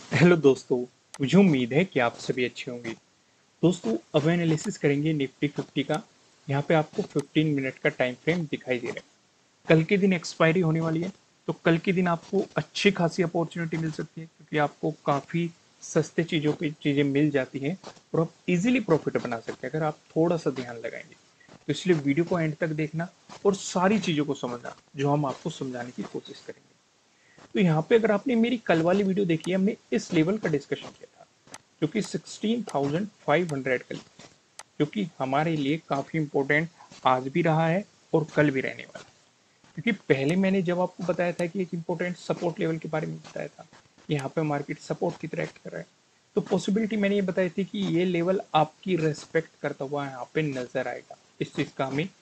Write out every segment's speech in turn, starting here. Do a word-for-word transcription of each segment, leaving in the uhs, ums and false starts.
Hello दोस्तों। मुझे उम्मीद है कि आप सभी अच्छे होंगे। दोस्तों, अब एनालिसिस करेंगे निफ्टी फिफ्टी का। यहाँ पे आपको पंद्रह मिनट का टाइम फ्रेम दिखाई दे रहा है। कल के दिन एक्सपायरी होने वाली है, तो कल के दिन आपको अच्छी खासी अपॉर्चुनिटी मिल सकती है, क्योंकि आपको काफ़ी सस्ते चीज़ों पे चीज़ें मिल जाती हैं और आप इजीली प्रॉफिट बना सकते हैं अगर आप थोड़ा सा ध्यान लगाएंगे। तो इसलिए वीडियो को एंड तक देखना और सारी चीज़ों को समझना जो हम आपको समझाने की कोशिश करेंगे। तो यहाँ पे अगर आपने मेरी कल वाली वीडियो देखी है, हमने इस लेवल का डिस्कशन किया था जो कि सिक्सटीन थाउजेंड फाइव हंड्रेड का, जो कि हमारे लिए काफ़ी इंपॉर्टेंट आज भी रहा है और कल भी रहने वाला है। क्योंकि पहले मैंने जब आपको बताया था कि एक इंपॉर्टेंट सपोर्ट लेवल के बारे में बताया था, यहाँ पे मार्केट सपोर्ट की तरह एक्ट कर रहा है, तो पॉसिबिलिटी मैंने ये बताई थी कि ये लेवल आपकी रेस्पेक्ट करता हुआ यहाँ पे नजर आएगा। इस चीज़ का हमें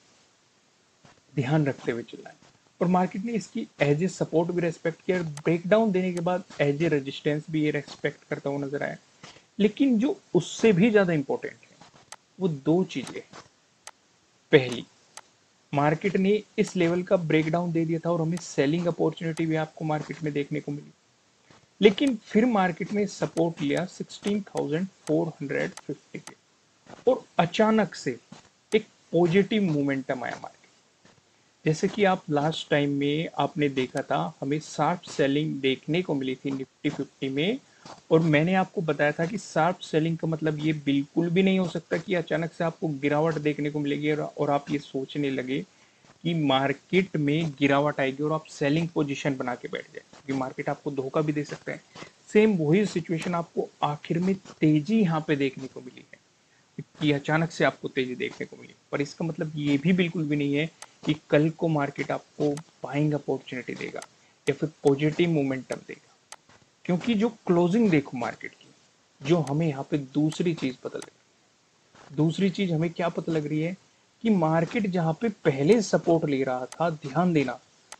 ध्यान रखते हुए चलना है। और मार्केट ने इसकी एज ए सपोर्ट भी रेस्पेक्ट किया और ब्रेकडाउन देने के बाद एज ए रेजिस्टेंस भी ये रेस्पेक्ट करता हुआ नजर आया। लेकिन जो उससे भी ज्यादा इंपॉर्टेंट है वो दो चीजें हैं। पहली, मार्केट ने इस लेवल का ब्रेकडाउन दे दिया था और हमें सेलिंग अपॉर्चुनिटी भी आपको मार्केट में देखने को मिली। लेकिन फिर मार्केट ने सपोर्ट लिया sixteen thousand four hundred fifty पे और अचानक से एक पॉजिटिव मोमेंटम आया मार्केट। जैसे कि आप लास्ट टाइम में आपने देखा था, हमें शार्प सेलिंग देखने को मिली थी निफ्टी फिफ्टी में। और मैंने आपको बताया था कि शार्प सेलिंग का मतलब ये बिल्कुल भी नहीं हो सकता कि अचानक से आपको गिरावट देखने को मिलेगी और, और आप ये सोचने लगे कि मार्केट में गिरावट आएगी और आप सेलिंग पोजीशन बना के बैठ जाए, क्योंकि मार्केट आपको धोखा भी दे सकता है। सेम वही सिचुएशन आपको आखिर में तेजी यहाँ पे देखने को मिली है कि अचानक से आपको तेजी देखने को मिली। पर इसका मतलब ये भी बिल्कुल भी नहीं है कि कल को मार्केट आपको बाइंग अपॉर्चुनिटी देगा या फिर पॉजिटिव मोमेंटम देगा। क्योंकि जो क्लोजिंग देखो मार्केट की, जो हमें यहाँ पे दूसरी चीज पता लग रही है, दूसरी चीज हमें क्या पता लग रही है कि मार्केट जहां पे पहले सपोर्ट ले रहा था, ध्यान देना,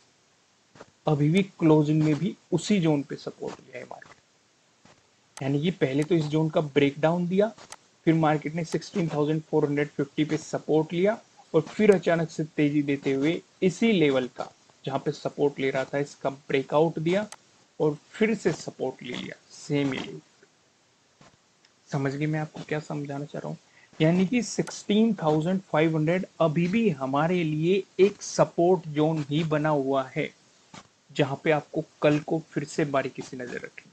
अभी भी क्लोजिंग में भी उसी जोन पे सपोर्ट लिया है मार्केट। यानी कि पहले तो इस जोन का ब्रेकडाउन दिया, फिर मार्केट ने sixteen thousand four hundred fifty पे सपोर्ट लिया और फिर अचानक से तेजी देते हुए इसी लेवल का, जहां पे सपोर्ट ले रहा था, इसका ब्रेकआउट दिया और फिर से सपोर्ट ले लिया सेम ही लेवल। समझ गए मैं आपको क्या समझाना चाह रहा हूँ? यानी कि सिक्सटीन थाउजेंड फाइव हंड्रेड अभी भी हमारे लिए एक सपोर्ट जोन ही बना हुआ है, जहां पे आपको कल को फिर से बारीकी से नजर रखनी।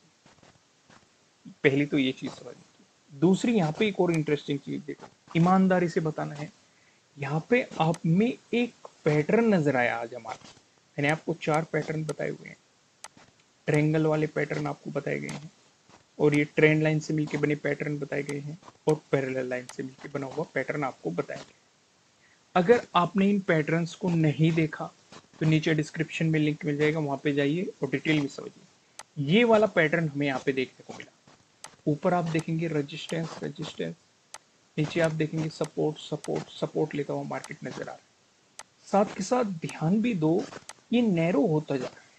पहली तो ये चीज समझ। दूसरी, यहाँ पे एक और इंटरेस्टिंग चीज देखो, ईमानदारी से बताना है। यहाँ पे आप में एक पैटर्न नजर आया आज हमारा। मैंने आपको चार पैटर्न बताए हुए हैं। ट्रेंगल वाले पैटर्न आपको बताए गए हैं और ये ट्रेंड लाइन से मिलकर बने पैटर्न बताए गए हैं और पैरेलल लाइन से मिलकर बना हुआ पैटर्न आपको बताया गया। अगर आपने इन पैटर्न्स को नहीं देखा तो नीचे डिस्क्रिप्शन में लिंक मिल जाएगा, वहां पे जाइए और डिटेल में समझिए। ये वाला पैटर्न हमें यहाँ पे देखने को मिला। ऊपर आप देखेंगे रजिस्टेंस रजिस्टेंस, नीचे आप देखेंगे सपोर्ट सपोर्ट सपोर्ट लेता हुआ मार्केट नजर आ रहा है। साथ के साथ ध्यान भी दो, ये नैरो होता जा रहा है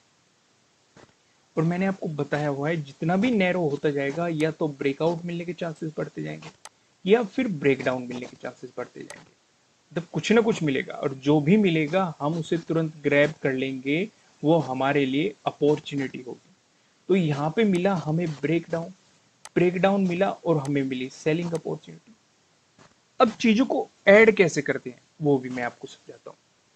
और मैंने आपको बताया हुआ है जितना भी नैरो होता जाएगा या तो ब्रेकआउट मिलने के चांसेस बढ़ते जाएंगे या फिर ब्रेकडाउन मिलने के चांसेस बढ़ते जाएंगे। मतलब कुछ ना कुछ मिलेगा और जो भी मिलेगा हम उसे तुरंत ग्रैब कर लेंगे, वो हमारे लिए अपॉर्चुनिटी होगी। तो यहाँ पे मिला हमें ब्रेकडाउन, ब्रेकडाउन मिला और हमें मिली सेलिंग अपॉर्चुनिटी। अब चीजों को ऐड कैसे करते हैं वो भी मैं आपको समझाता हूँ।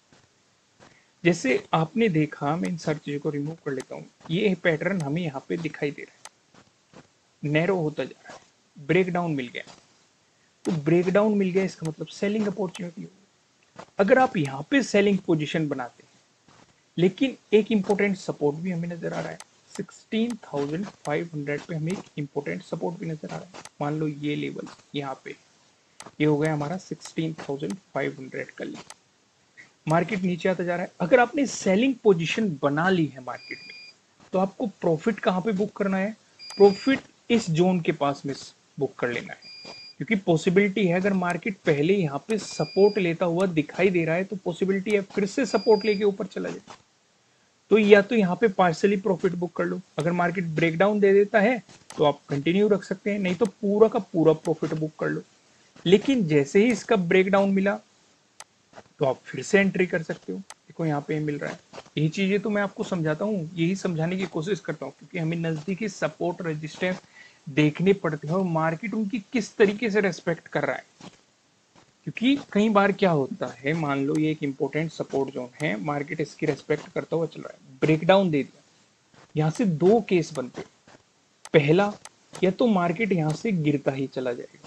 जैसे आपने देखा, मैं इन सारी चीजों को रिमूव कर लेता हूँ, ये पैटर्न हमें यहाँ पे दिखाई दे रहा है, नैरो होता जा रहा है, ब्रेकडाउन मिल गया। तो ब्रेकडाउन मिल गया इसका मतलब सेलिंग अपॉर्चुनिटी होगी। अगर आप यहाँ पे सेलिंग पोजीशन बनाते हैं, लेकिन एक इंपॉर्टेंट सपोर्ट भी हमें नजर आ रहा है, सिक्सटीन थाउजेंड फाइव हंड्रेड पे हमें एक इंपॉर्टेंट सपोर्ट भी नजर आ रहा है। मान लो ये लेवल यहाँ पे, ये हो गया हमारा सिक्सटीन थाउजेंड फाइव हंड्रेड का लेवल। मार्केट नीचे आता जा रहा है। अगर आपने सेलिंग पोजीशन बना ली है मार्केट में, तो आपको प्रॉफिट कहाँ पे बुक करना है? प्रॉफिट इस जोन के पास में बुक कर लेना है, क्योंकि पॉसिबिलिटी है अगर मार्केट पहले यहाँ पे सपोर्ट लेता हुआ दिखाई दे रहा है तो पॉसिबिलिटी है फिर से सपोर्ट लेके ऊपर चला जाए। तो या तो यहाँ पे पार्सली प्रॉफिट बुक कर लो, अगर मार्केट ब्रेकडाउन दे देता है तो आप कंटिन्यू रख सकते हैं, नहीं तो पूरा का पूरा प्रॉफिट बुक कर लो। लेकिन जैसे ही इसका ब्रेकडाउन मिला तो आप फिर से एंट्री कर सकते हो। देखो यहाँ पे मिल रहा है। यही चीजें तो मैं आपको समझाता हूँ, यही समझाने की कोशिश करता हूँ, क्योंकि हमें नजदीकी सपोर्ट रेजिस्टेंस देखने पड़ते हैं और मार्केट उनकी किस तरीके से रेस्पेक्ट कर रहा है। क्योंकि कई बार क्या होता है, मान लो ये एक इंपॉर्टेंट सपोर्ट जोन है, मार्केट इसकी रेस्पेक्ट करता हुआ चल रहा है, ब्रेकडाउन दे दिया, यहाँ से दो केस बनते हैं। पहला, या तो मार्केट यहां से गिरता ही चला जाएगा।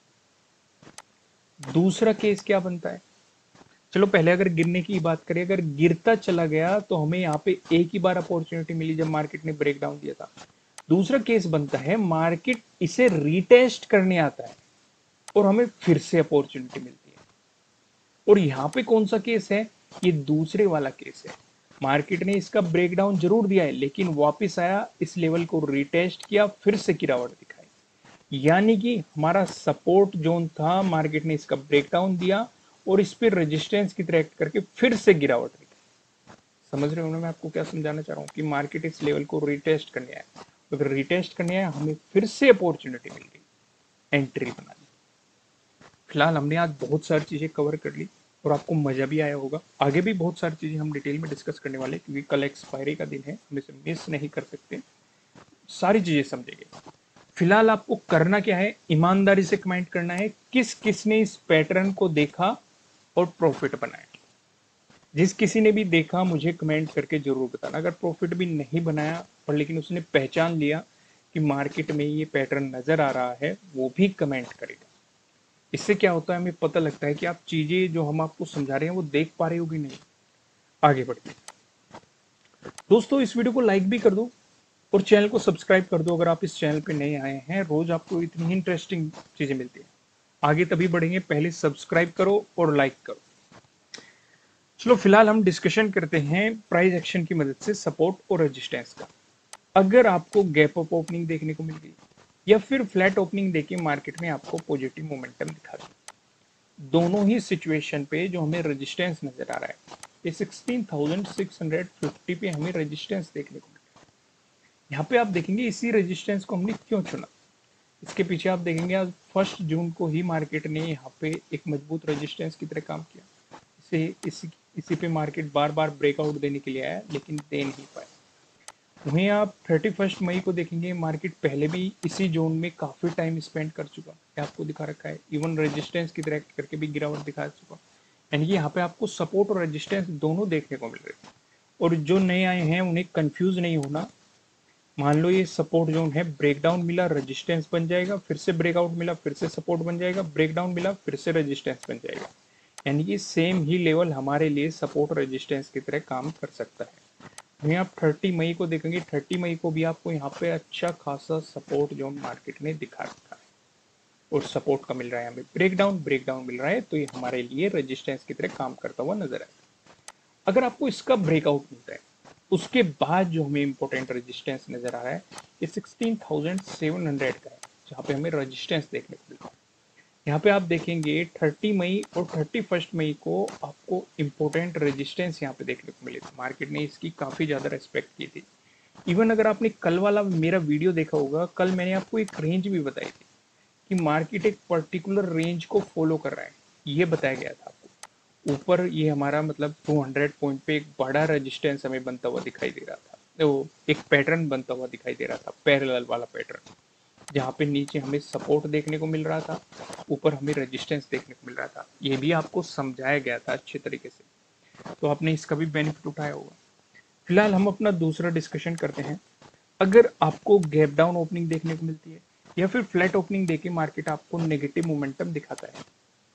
दूसरा केस क्या बनता है, चलो पहले अगर गिरने की बात करें, अगर गिरता चला गया तो हमें यहाँ पे एक ही बार अपॉर्चुनिटी मिली जब मार्केट ने ब्रेकडाउन दिया था। दूसरा केस बनता है मार्केट इसे रीटेस्ट करने आता है और हमें फिर से अपॉर्चुनिटी मिलती है। और यहाँ पे कौन सा केस है, ये दूसरे वाला केस है। मार्केट ने इसका ब्रेकडाउन जरूर दिया है, लेकिन वापस आया, इस लेवल को रीटेस्ट किया, फिर से गिरावट दिखाई। यानी कि हमारा सपोर्ट जोन था, मार्केट ने इसका ब्रेकडाउन दिया और इस पर रेजिस्टेंस की तरह एक्ट करके फिर से गिरावट दिखाई। समझ रहे हो मैं आपको क्या समझाना चाह रहा हूँ, कि मार्केट इस लेवल को रिटेस्ट करने आया, तो अगर रिटेस्ट करने आया, हमें फिर से अपॉर्चुनिटी मिल गई, एंट्री बना ली। फिलहाल हमने आज बहुत सारी चीजें कवर कर ली और आपको मजा भी आया होगा। आगे भी बहुत सारी चीजें हम डिटेल में डिस्कस करने वाले, क्योंकि कल एक्सपायरी का दिन है, हम इसे मिस नहीं कर सकते, सारी चीजें समझेंगे। फिलहाल आपको करना क्या है, ईमानदारी से कमेंट करना है किस किसने इस पैटर्न को देखा और प्रॉफिट बनाया। जिस किसी ने भी देखा मुझे कमेंट करके जरूर बताना। अगर प्रॉफिट भी नहीं बनाया और लेकिन उसने पहचान लिया कि मार्केट में ये पैटर्न नजर आ रहा है, वो भी कमेंट करेगा। इससे क्या होता है, हमें पता लगता है कि आप चीजें जो हम आपको समझा रहे हैं वो देख पा रहे हो कि नहीं। आगे बढ़ते दोस्तों, इस वीडियो को लाइक भी कर दो और चैनल को सब्सक्राइब कर दो अगर आप इस चैनल पे नए आए हैं। रोज आपको इतनी इंटरेस्टिंग चीजें मिलती है। आगे तभी बढ़ेंगे, पहले सब्सक्राइब करो और लाइक करो। चलो फिलहाल हम डिस्कशन करते हैं प्राइस एक्शन की मदद से सपोर्ट और रेजिस्टेंस का। अगर आपको गैप अप ओपनिंग देखने को मिल गई या फिर फ्लैट ओपनिंग देके मार्केट में आपको पॉजिटिव मोमेंटम दिखा दी, दोनों ही सिचुएशन पे जो हमें रेजिस्टेंस नजर आ रहा है, ये sixteen thousand six hundred fifty पे हमें रेजिस्टेंस देखने को मिल रहा है। यहाँ पे आप देखेंगे इसी रेजिस्टेंस को हमने क्यों चुना। इसके पीछे आप देखेंगे आज फर्स्ट जून को ही मार्केट ने यहाँ पे एक मजबूत रेजिस्टेंस की तरह काम किया। इसे इसी इसी पे मार्केट बार बार ब्रेकआउट देने के लिए आया, लेकिन दे नहीं पाया। वहीं आप थर्टी फर्स्ट मई को देखेंगे, मार्केट पहले भी इसी जोन में काफी टाइम स्पेंड कर चुका है, आपको दिखा रखा है, इवन रेजिस्टेंस की तरह करके भी गिरावट दिखा चुका। यानी कि यहाँ पे आपको सपोर्ट और रेजिस्टेंस दोनों देखने को मिल रहे हैं। और जो नए आए हैं उन्हें कंफ्यूज नहीं होना। मान लो ये सपोर्ट जोन है, ब्रेकडाउन मिला, रेजिस्टेंस बन जाएगा, फिर से ब्रेकआउट मिला, फिर से सपोर्ट बन जाएगा, ब्रेकडाउन मिला, फिर से रेजिस्टेंस बन जाएगा। यानी कि सेम ही लेवल हमारे लिए सपोर्ट रेजिस्टेंस की तरह काम कर सकता है। वहीं आप थर्टी मई को देखेंगे, थर्टी मई को भी आपको यहाँ पे अच्छा खासा सपोर्ट जोन मार्केट ने दिखा रखा है और सपोर्ट का मिल रहा है हमें, ब्रेकडाउन ब्रेकडाउन मिल रहा है, तो ये हमारे लिए रेजिस्टेंस की तरह काम करता हुआ नजर आएगा। अगर आपको इसका ब्रेकआउट मिलता है, उसके बाद जो हमें इंपॉर्टेंट रेजिस्टेंस नजर आ रहा है, ये सिक्सटीन थाउजेंड सेवन हंड्रेड का है, जहाँ पे हमें रेजिस्टेंस देखने को मिलता है। यहाँ पे आप देखेंगे थर्टी मई और थर्टी फर्स्ट मई को आपको इंपॉर्टेंट रेजिस्टेंस यहाँ पे देखने को मिले थे। मार्केट ने इसकी काफी ज्यादा रेस्पेक्ट की थी। इवन अगर आपने कल वाला मेरा वीडियो देखा होगा, कल मैंने आपको एक रेंज भी बताई थी कि मार्केट एक पर्टिकुलर रेंज को फॉलो कर रहा है, ये बताया गया था आपको। ऊपर ये हमारा मतलब टू हंड्रेड पॉइंट पे एक बड़ा रेजिस्टेंस हमें बनता हुआ दिखाई दे रहा था, तो एक पैटर्न बनता हुआ दिखाई दे रहा था, पैरेलल वाला पैटर्न, जहाँ पे नीचे हमें सपोर्ट देखने को मिल रहा था, ऊपर हमें रेजिस्टेंस देखने को मिल रहा था। ये भी आपको समझाया गया था अच्छे तरीके से, तो आपने इसका भी बेनिफिट उठाया होगा। फिलहाल हम अपना दूसरा डिस्कशन करते हैं। अगर आपको गैप डाउन ओपनिंग देखने को मिलती है या फिर फ्लैट ओपनिंग देके मार्केट आपको नेगेटिव मोमेंटम दिखाता है,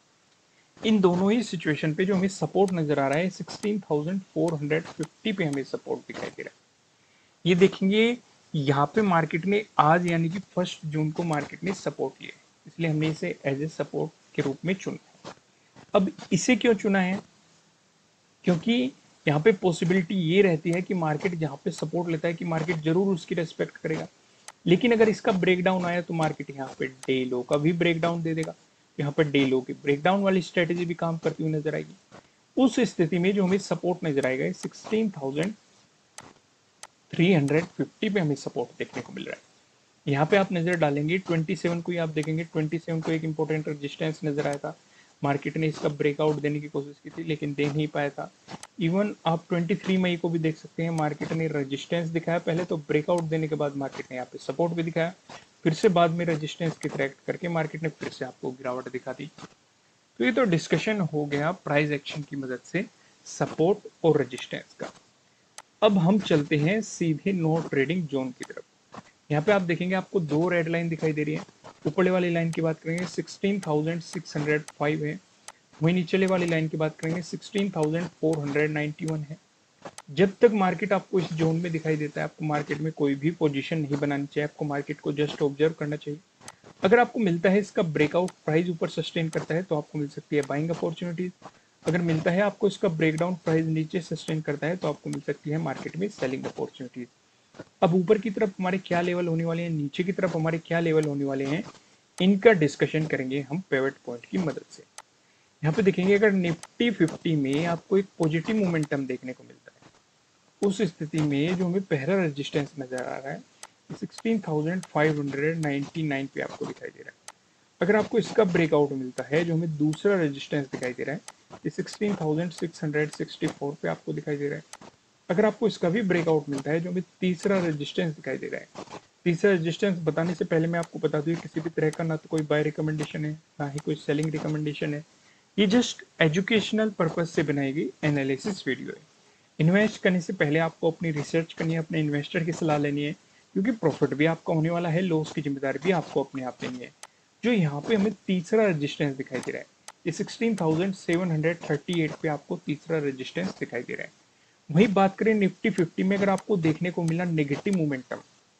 इन दोनों ही सिचुएशन पे जो हमें सपोर्ट नजर आ रहा है, sixteen thousand four hundred fifty पे हमें सपोर्ट दिखाई दे रहा है। ये देखेंगे यहाँ पे मार्केट ने आज यानी कि फर्स्ट जून को मार्केट ने सपोर्ट लिया, इसलिए हमने इसे एज ए सपोर्ट के रूप में चुना है। अब इसे क्यों चुना है, क्योंकि यहाँ पे पॉसिबिलिटी ये रहती है कि मार्केट जहाँ पे सपोर्ट लेता है कि मार्केट जरूर उसकी रेस्पेक्ट करेगा, लेकिन अगर इसका ब्रेकडाउन आया तो मार्केट यहाँ पे डे लो का भी ब्रेकडाउन दे देगा। यहाँ पर डे लो की ब्रेकडाउन वाली स्ट्रेटेजी भी काम करती हुई नजर आएगी। उस स्थिति में जो हमें सपोर्ट नजर आएगा, sixteen thousand three hundred fifty पे हमें सपोर्ट देखने को मिल रहा है। यहाँ पे आप नजर डालेंगे ट्वेंटी सेवन को ही आप देखेंगे, ट्वेंटी सेवन को एक इंपॉर्टेंट रेजिस्टेंस नजर आया था, मार्केट ने इसका ब्रेकआउट देने की कोशिश की थी लेकिन दे नहीं पाया था। इवन आप तेईस मई को भी देख सकते हैं, मार्केट ने रेजिस्टेंस दिखाया, पहले तो ब्रेकआउट देने के बाद मार्केट ने यहाँ पे सपोर्ट भी दिखाया, फिर से बाद में रेजिस्टेंस की क्रैक करके मार्केट ने फिर से आपको गिरावट दिखा दी। तो ये तो डिस्कशन हो गया प्राइस एक्शन की मदद से सपोर्ट और रेजिस्टेंस का। अब हम चलते हैं सीधे नो ट्रेडिंग जोन की तरफ। यहाँ पे आप देखेंगे आपको दो रेड लाइन दिखाई दे रही है। ऊपरले वाली लाइन की बात करेंगे सोलह हज़ार छह सौ पाँच है, वहीं नीचले वाली लाइन की बात करेंगे सोलह हज़ार चार सौ इक्यानवे है। जब तक मार्केट आपको इस जोन में दिखाई देता है, आपको मार्केट में कोई भी पोजीशन नहीं बनानी चाहिए, आपको मार्केट को जस्ट ऑब्जर्व करना चाहिए। अगर आपको मिलता है इसका ब्रेकआउट, प्राइस ऊपर सस्टेन करता है तो आपको मिल सकती है बाइंग अपॉर्चुनिटीज। अगर मिलता है आपको इसका ब्रेकडाउन, प्राइस नीचे सस्टेन करता है तो आपको मिल सकती है मार्केट में सेलिंग अपॉर्चुनिटीज। अब ऊपर की तरफ हमारे क्या लेवल होने वाले हैं, नीचे की तरफ हमारे क्या लेवल होने वाले हैं, इनका डिस्कशन करेंगे हम पिवट पॉइंट की मदद से। यहाँ पे देखेंगे अगर निफ्टी फिफ्टी में आपको एक पॉजिटिव मोमेंटम देखने को मिलता है, उस स्थिति में जो हमें पहला रेजिस्टेंस नजर आ रहा है सोलह हज़ार पाँच सौ निन्यानवे पे आपको दिखाई दे रहा है। अगर आपको इसका ब्रेकआउट मिलता है, जो हमें दूसरा रेजिस्टेंस दिखाई दे रहा है ये सोलह हज़ार छह सौ चौंसठ पे आपको दिखाई दे रहा है। अगर आपको इसका भी ब्रेकआउट मिलता है, जो हमें तीसरा रेजिस्टेंस दिखाई दे रहा है। तीसरा रेजिस्टेंस बताने से पहले मैं आपको बता दूं किसी भी तरह का ना तो कोई बाय रिकमेंडेशन है, ना ही कोई सेलिंग रिकमेंडेशन है। ये जस्ट एजुकेशनल पर्पज से बनाई गई एनालिसिस वीडियो है। इन्वेस्ट करने से पहले आपको अपनी रिसर्च करनी है, अपने इन्वेस्टर की सलाह लेनी है, क्योंकि प्रॉफिट भी आपका होने वाला है, लॉस की जिम्मेदारी भी आपको अपने आप लेनी है। जो यहाँ पे हमें तीसरा रेजिस्टेंस दिखाई दे रहा है ये सोलह हज़ार सात सौ अड़तीस पे आपको तीसरा रेजिस्टेंस दिखाई दे रहा है। वही बात करें निफ्टी फिफ्टी में, अगर आपको देखने को मिला नेगेटिव मोमेंटम,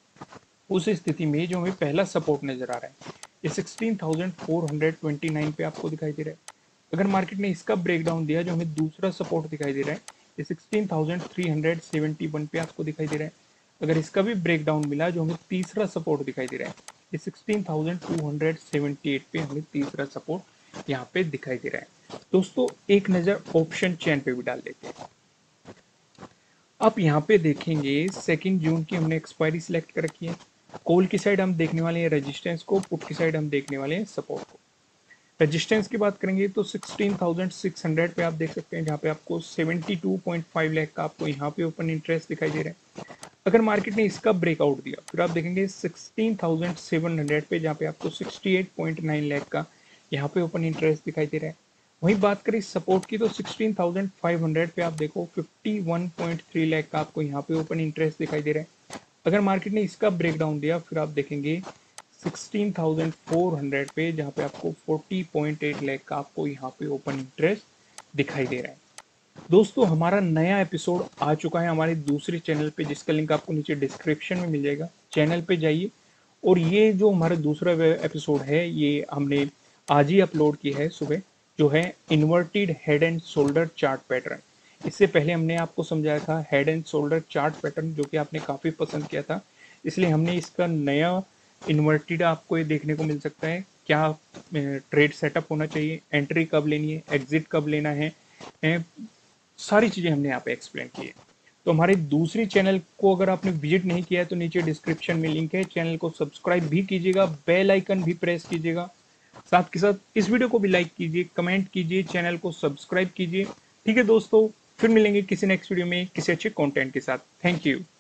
उस स्थिति में जो हमें पहला सपोर्ट नजर आ रहा है ये सोलह हज़ार चार सौ उनतीस पे आपको दिखाई दे रहा है। अगर मार्केट ने इसका ब्रेकडाउन दिया, जो हमें दूसरा सपोर्ट दिखाई दे रहा है ये सोलह हज़ार तीन सौ इकहत्तर पे आपको दिखाई दे रहा है। अगर इसका भी ब्रेकडाउन मिला, जो हमें तीसरा सपोर्ट दिखाई दे रहा है ये सोलह हज़ार दो सौ अठहत्तर पे हमें तीसरा सपोर्ट यहाँ पे दिखाई दे रहा है। दोस्तों एक नजर ऑप्शन चेन पे भी डाल लेते हैं। आप यहाँ पे देखेंगे सेकेंड जून की हमने एक्सपायरी सिलेक्ट कर रखी है। कॉल की साइड हम देखने वाले हैं रेजिस्टेंस को, पुट की साइड हम देखने वाले हैं सपोर्ट को। रेजिस्टेंस की बात करेंगे तो सोलह हज़ार छह सौ पे आप देख सकते हैं, जहाँ पे आपको बहत्तर पॉइंट पाँच लाख का आपको यहाँ पे ओपन इंटरेस्ट दिखाई दे रहा है। अगर मार्केट ने इसका ब्रेकआउट दिया, फिर आप देखेंगे सोलह हज़ार सात सौ पे, जहाँ पे आपको अड़सठ पॉइंट नौ लाख का यहाँ पे ओपन इंटरेस्ट दिखाई दे रहा है। वहीं बात करें सपोर्ट की तो सोलह हज़ार पाँच सौ पे आप देखो इक्यावन पॉइंट तीन लाख का आपको यहाँ पे ओपन इंटरेस्ट दिखाई दे रहा है। अगर मार्केट ने इसका ब्रेकडाउन दिया, फिर आप देखेंगे सोलह हज़ार चार सौ पे, जहाँ पे आपको चालीस पॉइंट आठ लाख का आपको यहाँ पे ओपन इंटरेस्ट दिखाई दे रहा है। दोस्तों हमारा नया एपिसोड आ चुका है हमारे दूसरे चैनल पे, जिसका लिंक आपको नीचे डिस्क्रिप्शन में मिल जाएगा। चैनल पे जाइए, और ये जो हमारा दूसरा एपिसोड है ये हमने आज ही अपलोड किया है सुबह, जो है inverted head and shoulder chart pattern. इससे पहले हमने आपको समझाया था head and shoulder chart pattern, जो कि आपने काफ़ी पसंद किया था, इसलिए हमने इसका नया इन्वर्टेड आपको ये देखने को मिल सकता है। क्या ट्रेड सेटअप होना चाहिए, एंट्री कब लेनी है, एग्जिट कब लेना है, सारी चीज़ें हमने यहाँ पे एक्सप्लेन की है। तो हमारे दूसरी चैनल को अगर आपने विजिट नहीं किया है तो नीचे डिस्क्रिप्शन में लिंक है, चैनल को सब्सक्राइब भी कीजिएगा, बेल आइकन भी प्रेस कीजिएगा, साथ के साथ इस वीडियो को भी लाइक कीजिए, कमेंट कीजिए, चैनल को सब्सक्राइब कीजिए। ठीक है दोस्तों, फिर मिलेंगे किसी नेक्स्ट वीडियो में किसी अच्छे कंटेंट के साथ। Thank you.